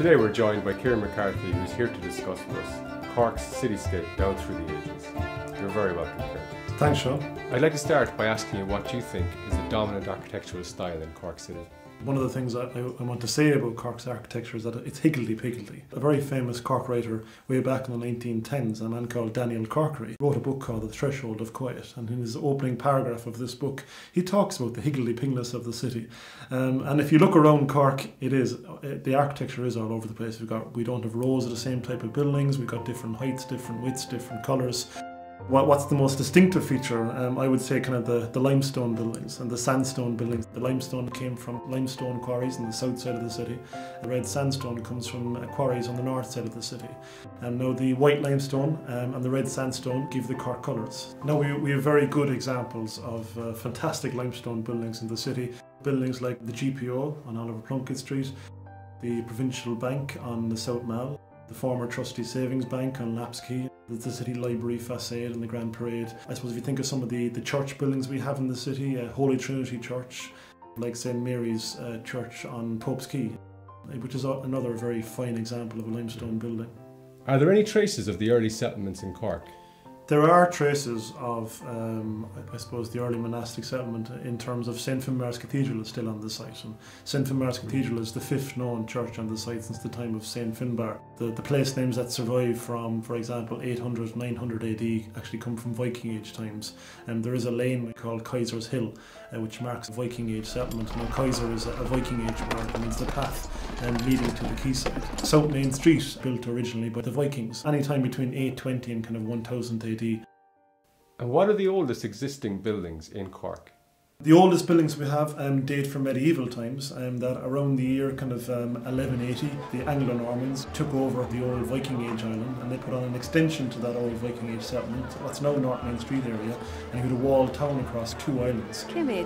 Today we're joined by Kieran McCarthy, who's here to discuss with us Cork's cityscape down through the ages. You're very welcome, Kieran. Thanks, Sean. I'd like to start by asking you what you think is the dominant architectural style in Cork City. One of the things I want to say about Cork's architecture is that it's higgledy-piggledy. A very famous Cork writer way back in the 1910s, a man called Daniel Corkery, wrote a book called The Threshold of Quiet, and in his opening paragraph of this book he talks about the higgledy-piggledness of the city. And if you look around Cork, the architecture is all over the place. We don't have rows of the same type of buildings, we've got different heights, different widths, different colours. What's the most distinctive feature? I would say kind of the limestone buildings and the sandstone buildings. The limestone came from limestone quarries on the south side of the city. The red sandstone comes from quarries on the north side of the city. And now the white limestone and the red sandstone give the Cork colours. Now we have very good examples of fantastic limestone buildings in the city. Buildings like the GPO on Oliver Plunkett Street, the Provincial Bank on the South Mall, the former Trustee Savings Bank on Laps Quay, the City Library facade and the Grand Parade. I suppose if you think of some of the church buildings we have in the city, Holy Trinity Church, like St Mary's Church on Pope's Quay, which is another very fine example of a limestone building. Are there any traces of the early settlements in Cork? There are traces of, I suppose, the early monastic settlement in terms of St Finbarr's Cathedral is still on the site. And St Finbarr's Cathedral is the fifth known church on the site since the time of St Finbar. The place names that survive from, for example, 800, 900 AD actually come from Viking Age times. And there is a lane called Kaiser's Hill, which marks a Viking Age settlement. Now, Kaiser is a Viking Age word, it means the path leading to the quayside. South Main Street, built originally by the Vikings, anytime between 820 and kind of 1000 AD. And what are the oldest existing buildings in Cork? The oldest buildings we have date from medieval times, that around the year kind of 1180, the Anglo-Normans took over the old Viking Age island and they put on an extension to that old Viking Age settlement, what's now North Main Street area, and you had a walled town across two islands.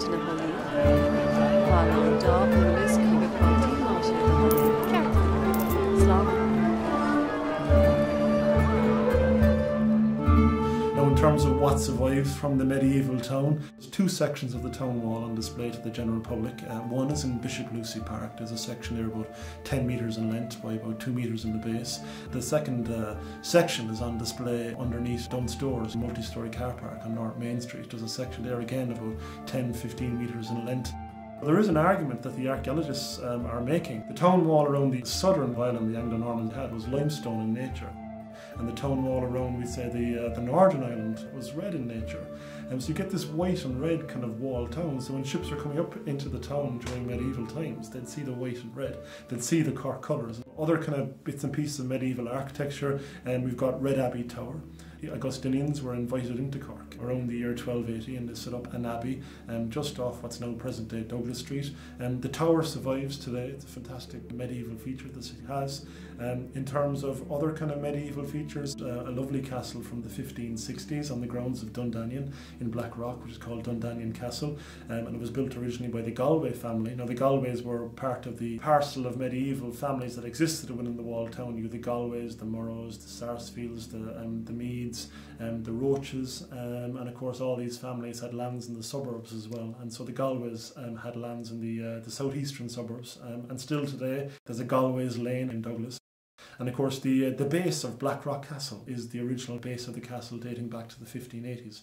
In terms of what survives from the medieval town, there's two sections of the town wall on display to the general public. One is in Bishop Lucy Park. There's a section there about 10 metres in length by about 2 metres in the base. The second section is on display underneath Dunstore's multi-storey car park on North Main Street. There's a section there again about 10-15 metres in length. There is an argument that the archaeologists are making. The town wall around the southern island the Anglo-Normans had was limestone in nature. And the town wall around, we'd say, the northern island was red in nature. And so you get this white and red kind of walled town. So when ships are coming up into the town during medieval times, they'd see the white and red. They'd see the Cork colours. Other kind of bits and pieces of medieval architecture, and we've got Red Abbey Tower. The Augustinians were invited into Cork around the year 1280 and they set up an abbey just off what's now present-day Douglas Street. The tower survives today. It's a fantastic medieval feature the city has. In terms of other kind of medieval features, a lovely castle from the 1560s on the grounds of Dundanion in Blackrock, which is called Dundanion Castle, and it was built originally by the Galway family. Now the Galways were part of the parcel of medieval families that existed within the walled town. You had the Galways, the Murrows, the Sarsfields, the Meads, the Roaches, and of course all these families had lands in the suburbs as well. And so the Galways had lands in the southeastern suburbs, and still today there's a Galways Lane in Douglas. And of course the base of Blackrock Castle is the original base of the castle dating back to the 1580s.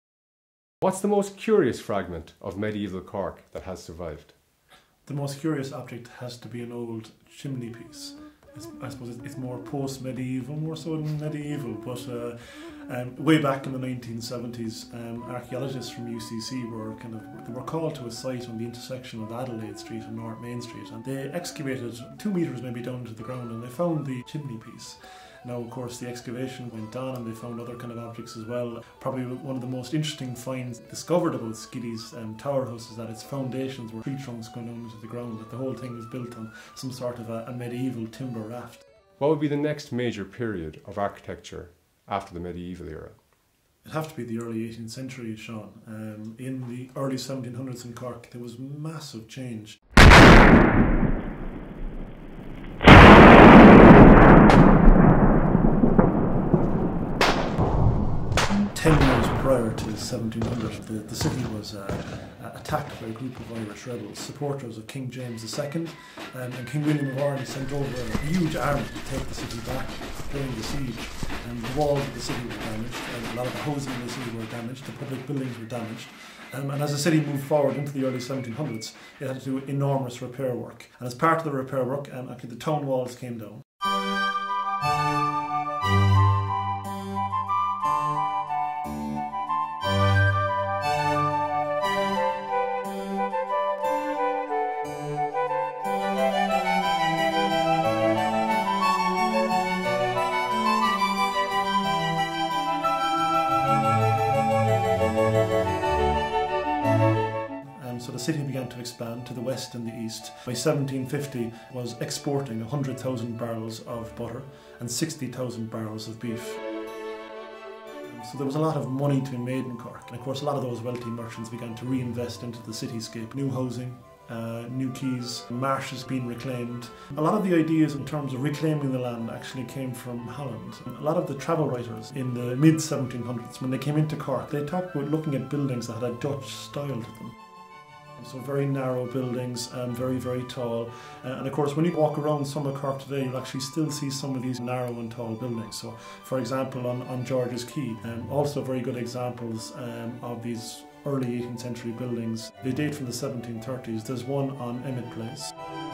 What's the most curious fragment of medieval Cork that has survived? The most curious object has to be an old chimney piece. I suppose it's more post-medieval, more so than medieval, but way back in the 1970s, archaeologists from UCC were called to a site on the intersection of Adelaide Street and North Main Street, and they excavated 2 metres maybe down to the ground and they found the chimney piece. Now, of course, the excavation went on and they found other kind of objects as well. Probably one of the most interesting finds discovered about Skiddy's tower house is that its foundations were tree trunks going down into the ground, that the whole thing was built on some sort of a medieval timber raft. What would be the next major period of architecture after the medieval era? It'd have to be the early 18th century, Sean. In the early 1700s in Cork, there was massive change. 10 years prior to 1700, the city was attacked by a group of Irish rebels, supporters of King James II, and King William of Orange sent over a huge army to take the city back during the siege. And the walls of the city were damaged, and a lot of the housing in the city were damaged, the public buildings were damaged. And as the city moved forward into the early 1700s, it had to do enormous repair work. And as part of the repair work, actually the town walls came down. So the city began to expand to the west and the east. By 1750 was exporting 100,000 barrels of butter and 60,000 barrels of beef. So there was a lot of money to be made in Cork, and of course a lot of those wealthy merchants began to reinvest into the cityscape. New housing, new quays, marshes being reclaimed. A lot of the ideas in terms of reclaiming the land actually came from Holland. A lot of the travel writers in the mid-1700s, when they came into Cork, they talked about looking at buildings that had a Dutch style to them. So very narrow buildings, very, very tall. And of course, when you walk around some of Cork today, you'll actually still see some of these narrow and tall buildings. So, for example, on George's Quay, also very good examples of these early 18th century buildings. They date from the 1730s. There's one on Emmet Place.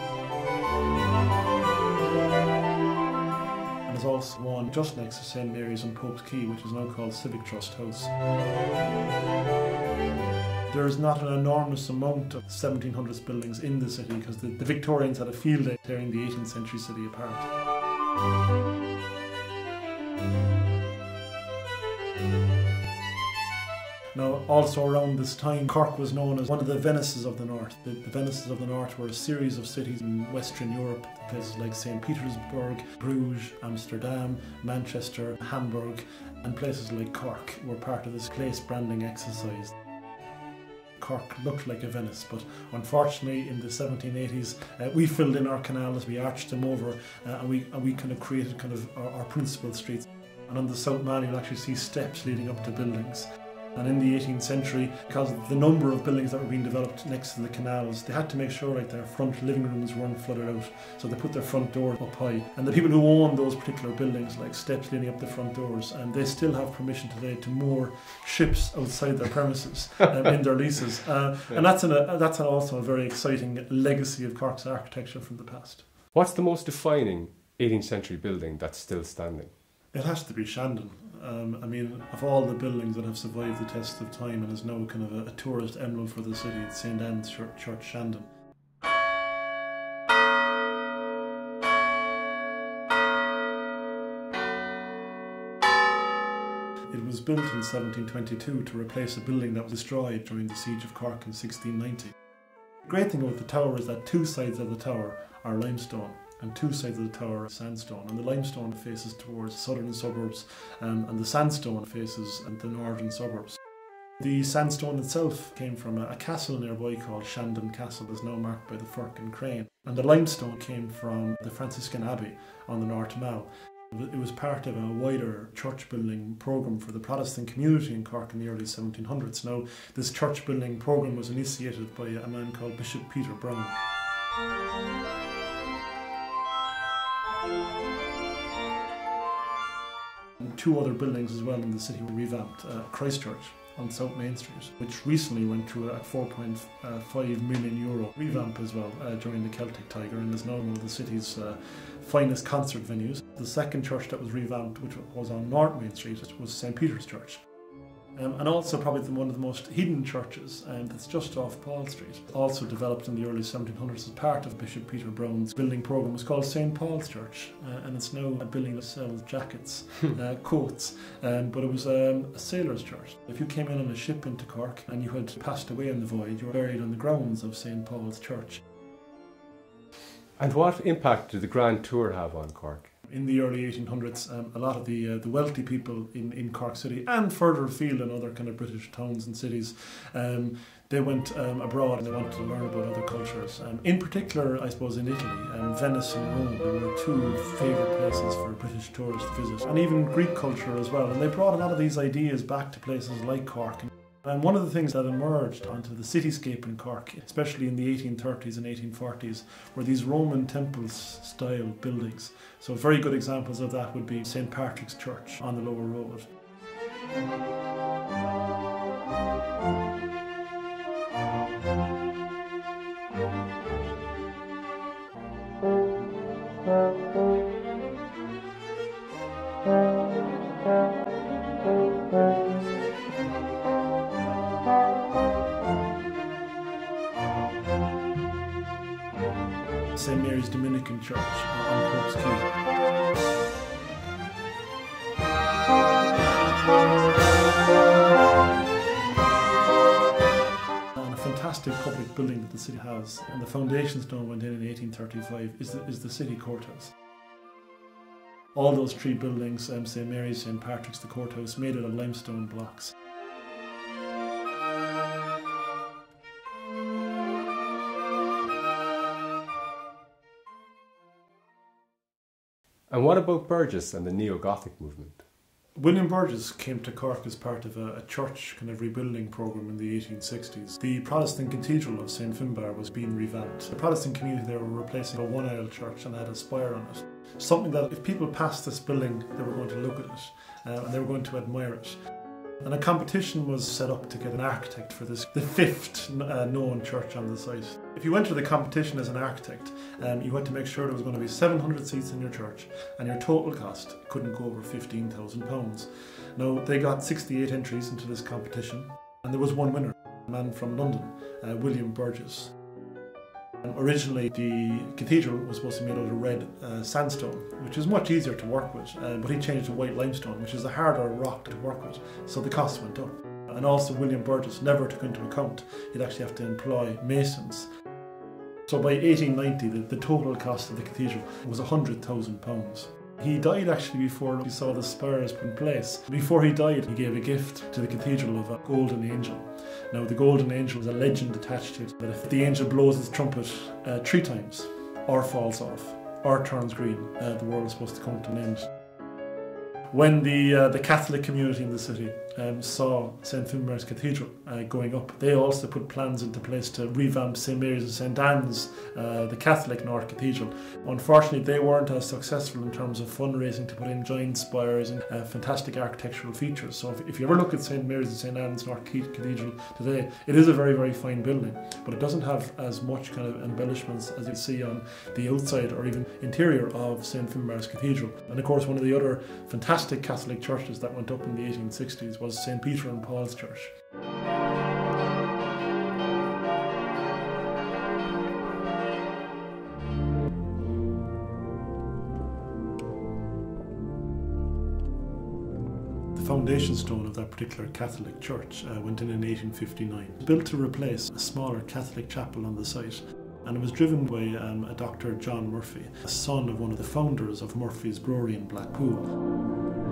And there's also one just next to St Mary's on Pope's Quay, which is now called Civic Trust House. There's not an enormous amount of 1700s buildings in the city because the Victorians had a field day tearing the 18th century city apart. Now, also around this time, Cork was known as one of the Venices of the North. The Venices of the North were a series of cities in Western Europe, places like St. Petersburg, Bruges, Amsterdam, Manchester, Hamburg, and places like Cork were part of this place branding exercise. Cork looked like a Venice, but unfortunately in the 1780s we filled in our canals, we arched them over, and we kind of created our principal streets. And on the South Mall you'll actually see steps leading up to buildings. And in the 18th century, because of the number of buildings that were being developed next to the canals, they had to make sure like their front living rooms weren't flooded out. So they put their front door up high. And the people who own those particular buildings, like steps leading up the front doors, and they still have permission today to moor ships outside their premises in their leases. And that's also a very exciting legacy of Cork's architecture from the past. What's the most defining 18th century building that's still standing? It has to be Shandon. I mean, of all the buildings that have survived the test of time and is now kind of a tourist emblem for the city, it's St Anne's Church, Shandon. It was built in 1722 to replace a building that was destroyed during the siege of Cork in 1690. The great thing about the tower is that two sides of the tower are limestone and two sides of the tower are sandstone, and the limestone faces towards the southern suburbs and the sandstone faces the northern suburbs. The sandstone itself came from a castle nearby called Shandon Castle, is now marked by the Firk and Crane, and the limestone came from the Franciscan Abbey on the North Mall. It was part of a wider church building programme for the Protestant community in Cork in the early 1700s. Now, this church building programme was initiated by a man called Bishop Peter Brown. And two other buildings as well in the city were revamped. Christchurch on South Main Street, which recently went through a €4.5 million revamp as well during the Celtic Tiger, and is now one of the city's finest concert venues. The second church that was revamped, which was on North Main Street, was St. Peter's Church. And also probably one of the most hidden churches that's just off Paul Street. Also developed in the early 1700s as part of Bishop Peter Brown's building programme, was called St. Paul's Church, and it's now a building that sells jackets, coats, but it was a sailor's church. If you came in on a ship into Cork and you had passed away on the voyage, you were buried on the grounds of St. Paul's Church. And what impact did the Grand Tour have on Cork? In the early 1800s, a lot of the wealthy people in Cork City and further afield in other kind of British towns and cities, they went abroad and they wanted to learn about other cultures. In particular, I suppose in Italy, Venice and Rome were two favourite places for British tourists to visit, and even Greek culture as well. And they brought a lot of these ideas back to places like Cork. And one of the things that emerged onto the cityscape in Cork, especially in the 1830s and 1840s, were these Roman temple-style buildings. So very good examples of that would be St. Patrick's Church on the Lower Road. St. Mary's Dominican Church on Cork's Quay. And a fantastic public building that the city has, and the foundation stone went in 1835, is the city courthouse. All those three buildings, St. Mary's, St. Patrick's, the courthouse, made out of limestone blocks. And what about Burgess and the Neo-Gothic movement? William Burgess came to Cork as part of a church kind of rebuilding programme in the 1860s. The Protestant Cathedral of St. Finbar was being revamped. The Protestant community there were replacing a one-aisle church and had a spire on it. Something that if people passed this building, they were going to look at it and they were going to admire it. And a competition was set up to get an architect for this, the fifth known church on the site. If you entered the competition as an architect, you had to make sure there was going to be 700 seats in your church and your total cost couldn't go over £15,000. Now, they got 68 entries into this competition and there was one winner, a man from London, William Burgess. Originally, the cathedral was supposed to be made out of red sandstone, which is much easier to work with, but he changed to white limestone, which is a harder rock to work with, so the cost went up. And also William Burgess never took into account he'd actually have to employ masons. So by 1890, the total cost of the cathedral was £100,000. He died actually before he saw the spires put in place. Before he died, he gave a gift to the cathedral of a golden angel. Now, the golden angel is a legend attached to it, that if the angel blows his trumpet 3 times, or falls off, or turns green, the world is supposed to come to an end. When the Catholic community in the city saw St. Finbar's Cathedral going up, they also put plans into place to revamp St. Mary's and St. Anne's, the Catholic North Cathedral. Unfortunately, they weren't as successful in terms of fundraising to put in giant spires and fantastic architectural features. So if you ever look at St. Mary's and St. Anne's North Cathedral today, it is a very, very fine building, but it doesn't have as much kind of embellishments as you see on the outside or even interior of St. Finbar's Cathedral. And of course, one of the other fantastic Catholic churches that went up in the 1860s was St. Peter and Paul's Church. The foundation stone of that particular Catholic church went in 1859. It was built to replace a smaller Catholic chapel on the site, and it was driven by a Dr. John Murphy, a son of one of the founders of Murphy's Brewery in Blackpool.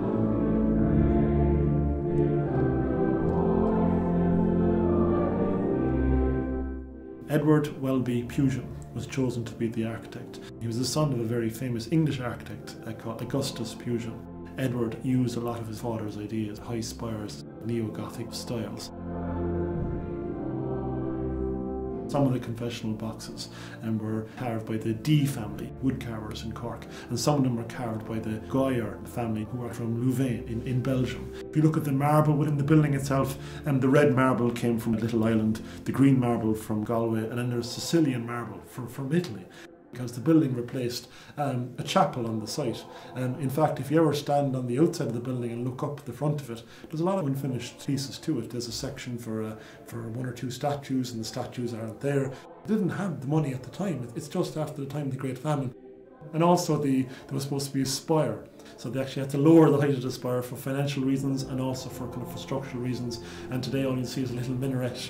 Edward Welby Pugin was chosen to be the architect. He was the son of a very famous English architect called Augustus Pugin. Edward used a lot of his father's ideas, high spires, neo-Gothic styles. Some of the confessional boxes were carved by the D family, wood carvers in Cork, and some of them were carved by the Goyer family, who are from Louvain in Belgium. If you look at the marble within the building itself, the red marble came from a little island, the green marble from Galway, and then there's Sicilian marble from Italy, because the building replaced a chapel on the site. In fact, if you ever stand on the outside of the building and look up the front of it, there's a lot of unfinished pieces to it. There's a section for 1 or 2 statues, and the statues aren't there. They didn't have the money at the time. It's just after the time of the Great Famine. And also there was supposed to be a spire. So they actually had to lower the height of the spire for financial reasons and also for kind of for structural reasons. And today all you see is a little minaret.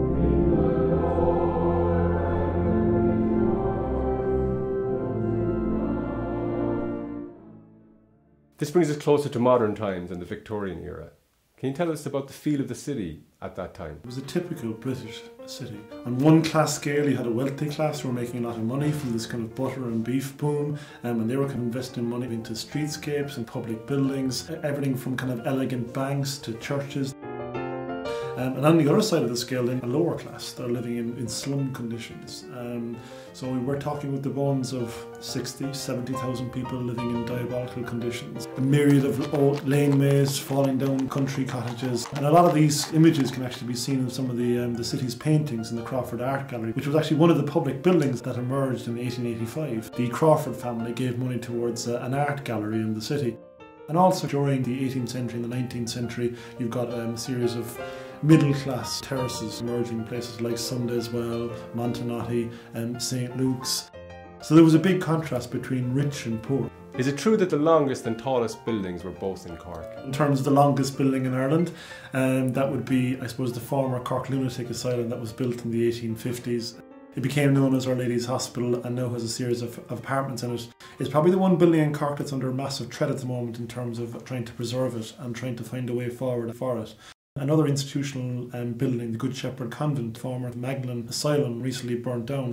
This brings us closer to modern times and the Victorian era. Can you tell us about the feel of the city at that time? It was a typical British city. On one class scale, you had a wealthy class who were making a lot of money from this kind of butter and beef boom, and they were kind of investing money into streetscapes and public buildings, everything from kind of elegant banks to churches. And on the other side of the scale, then, a lower class, they're living in slum conditions. So we're talking with the bones of 60, 70,000 people living in diabolical conditions. A myriad of old laneways, falling down country cottages. And a lot of these images can actually be seen in some of the city's paintings in the Crawford Art Gallery, which was actually one of the public buildings that emerged in 1885. The Crawford family gave money towards an art gallery in the city. And also during the 18th century and the 19th century, you've got a series of middle-class terraces emerging in places like Sundayswell, Montenotte and St. Luke's. So there was a big contrast between rich and poor. Is it true that the longest and tallest buildings were both in Cork? In terms of the longest building in Ireland, that would be, I suppose, the former Cork Lunatic Asylum that was built in the 1850s. It became known as Our Lady's Hospital and now has a series of apartments in it. It's probably the one building in Cork that's under massive threat at the moment in terms of trying to preserve it and trying to find a way forward for it. Another institutional building, the Good Shepherd Convent, former Magdalen Asylum, recently burnt down.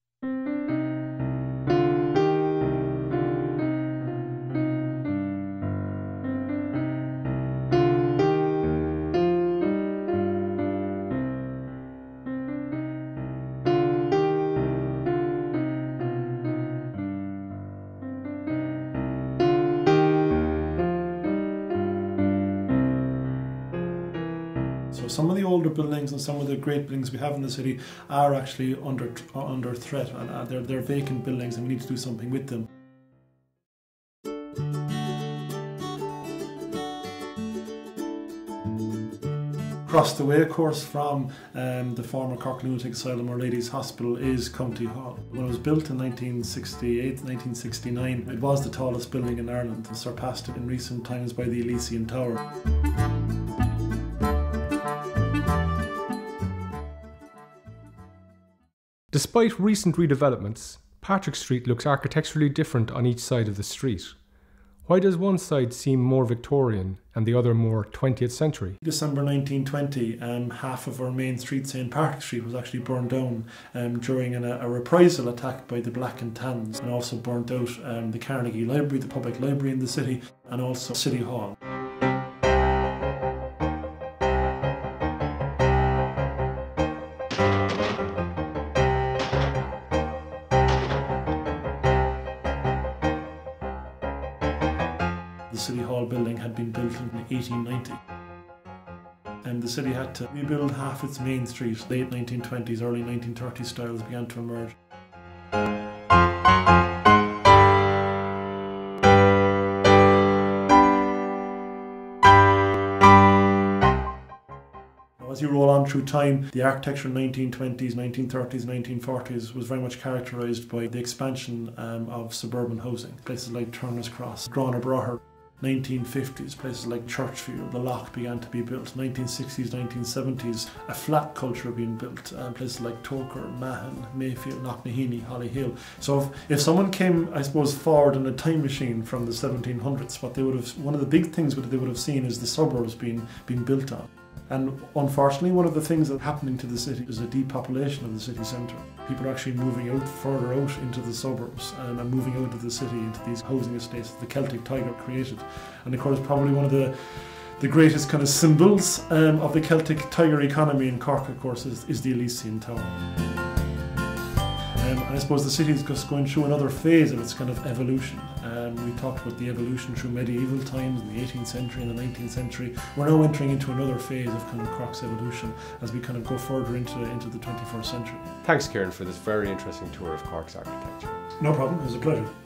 So some of the older buildings and some of the great buildings we have in the city are actually under threat, and they're vacant buildings, and we need to do something with them. Across the way, of course, from the former Cork Lunatic Asylum, Our Lady's Hospital, is County Hall. When it was built in 1968, 1969, it was the tallest building in Ireland, and surpassed it in recent times by the Elysian Tower. Despite recent redevelopments, Patrick Street looks architecturally different on each side of the street. Why does one side seem more Victorian and the other more 20th century? December 1920, half of our main street, St. Patrick Street, was actually burned down during a reprisal attack by the Black and Tans, and also burnt out the Carnegie Library, the public library in the city, and also City Hall. The City Hall building had been built in 1890. And the city had to rebuild half its main street. Late 1920s, early 1930s styles began to emerge. As you roll on through time, the architecture in the 1920s, 1930s, 1940s was very much characterised by the expansion of suburban housing. Places like Turner's Cross, Grona 1950s, places like Churchfield, the Loch began to be built. 1960s, 1970s, a flat culture being built. Places like Toker, Mahon, Mayfield, Knocknaheeny, Hollyhill. So if someone came, I suppose, forward in a time machine from the 1700s, one of the big things that they would have seen is the suburbs being built on. And unfortunately, one of the things that's happening to the city is a depopulation of the city centre. People are actually moving out, further out into the suburbs, and moving out of the city into these housing estates that the Celtic Tiger created. And of course, probably one of the greatest kind of symbols of the Celtic Tiger economy in Cork, of course, is the Elysian Tower. And I suppose the city is just going through another phase of its kind of evolution. We talked about the evolution through medieval times, in the 18th century and the 19th century. We're now entering into another phase of kind of Cork's evolution as we kind of go further into the 21st century. Thanks, Kieran, for this very interesting tour of Cork's architecture. No problem, it was a pleasure.